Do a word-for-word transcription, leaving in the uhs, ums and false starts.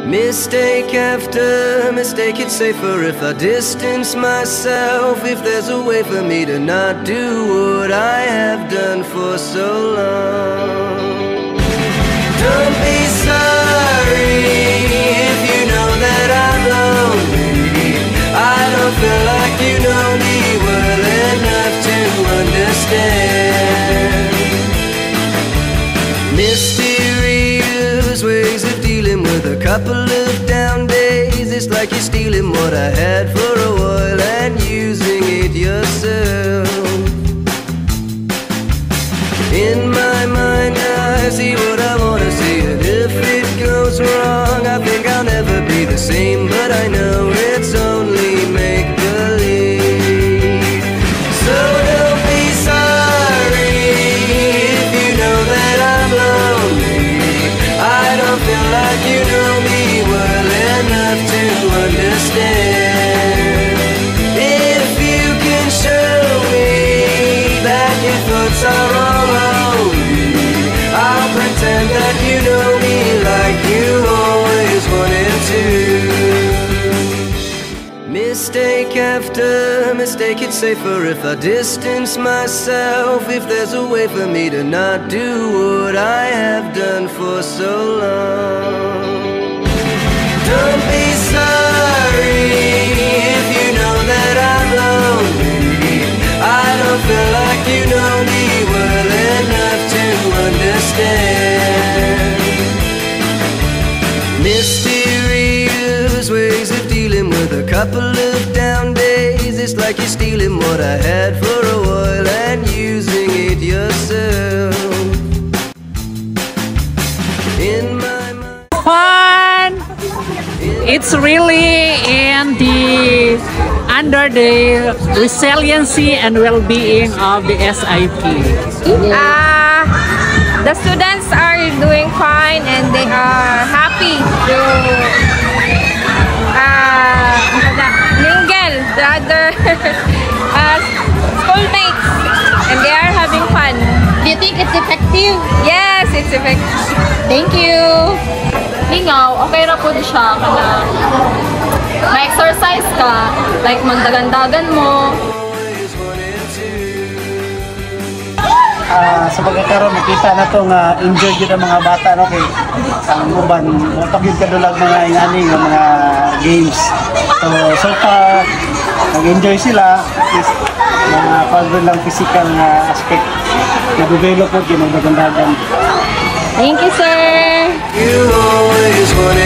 Mistake after mistake, it's safer if I distance myself. If there's a way for me to not do what I have done for so long. Don't be sorry if you know that I'm lonely. I don't feel like you know me well enough to understand. Mysterious ways of dealing with a couple of down days. It's like you're stealing what I had for a while and using it yourself. In my mind I see what I wanna see, and if it goes wrong I think I'll never be the same. But I know it's only make-believe. So don't be sorry if you know that I'm lonely. I don't feel like you know me well enough to understand. If you can show me that your thoughts are all only, I'll pretend that you know me like you always wanted to. Mistake after mistake, it's safer if I distance myself. If there's a way for me to not do what I have done for so long. Don't be sorry if you know that I'm lonely. I don't feel like you know me well enough to understand. Mysterious ways of dealing with a couple of down days. It's like you're stealing what I had for a while and using it yourself. In my mind, Fun! It's really in the under the resiliency and well-being of the S I P. Uh, the students are doing fine and they are happy to uh, mingle the other uh, schoolmates, and they are having fun. Do you think it's effective? Yes, it's effective. Thank you. Lingaw, okay ra po siya kana ma-exercise ka, like magdagandagan mo. Uh, sa pagkakaroon, makita na ito nga enjoy yun ang mga bata, no? Kay ang uban, mutag yun kadulag mga ingani ng mga games. So, so far, nag-enjoy sila, at least mga pagod lang physical na aspect na-develop po yun ang dagandagan. Thank you, sir! you always wanted